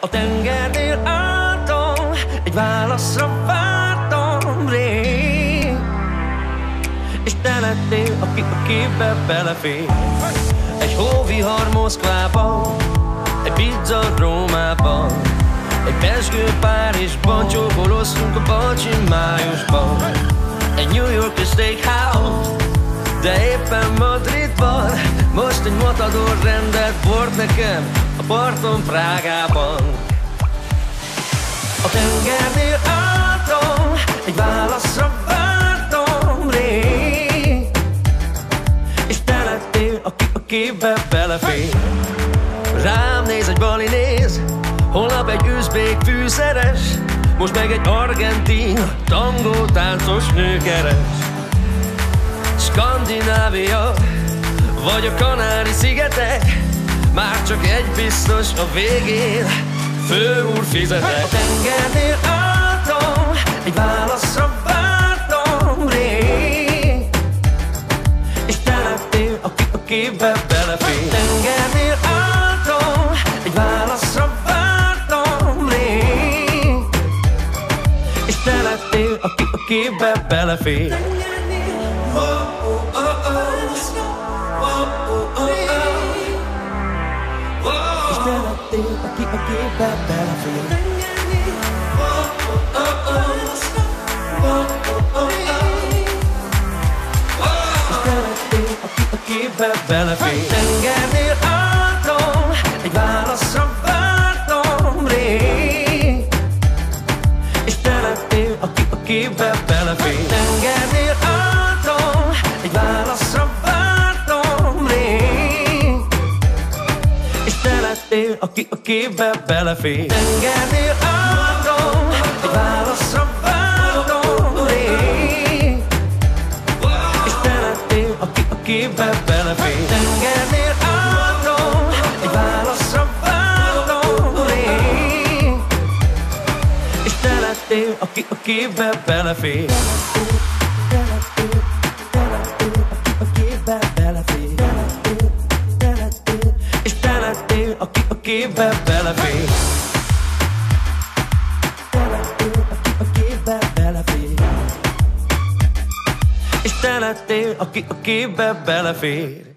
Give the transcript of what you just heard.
A tengernél álltam, egy válaszra vártam rég, és te lettél, aki a képbe belefér. Egy hóvihar Moszkvában, egy pizza Rómában, egy pezsgő Párizsban, csókoloztunk a Balcsi májusban. Egy New York steakhouse, de éppen Madridban. Most egy matador rendelt bort nekem a parton Prágában. A tengernél álltam, egy válaszra vártam rég, és te lettél, aki a képbe belefér. Rám néz egy bali néz, holnap egy üzbék fűszeres, most meg egy argentin tangó táncos nő keres. Skandinávia vagy a Kanári-szigetek, már csak egy biztos, a végén főúr fizetek. A tengernél álltam, egy válaszra vártam rég, és te lettél, aki a képbe belefér. A tengernél álltam, egy válaszra vártam rég, és te lettél, aki a képbe belefér. És te lettél, aki a képbe belefér. És te lettél, aki a képbe belefér. Tengernél álltam, egy válaszra vártam rég, és te lettél, aki a képbe belefér. Tengernél álltam, egy válaszra vártam rég, és te lettél, aki a képbe belefér. Tengernél álltam, egy válaszra vártam rég, és te lettél, aki a képbe belefér. Tengernél álltam, egy válaszra vártam rég, és te lettél, aki a képbe belefér. És te lettél, aki a képbe belefér. És te lettél, aki a képbe belefér.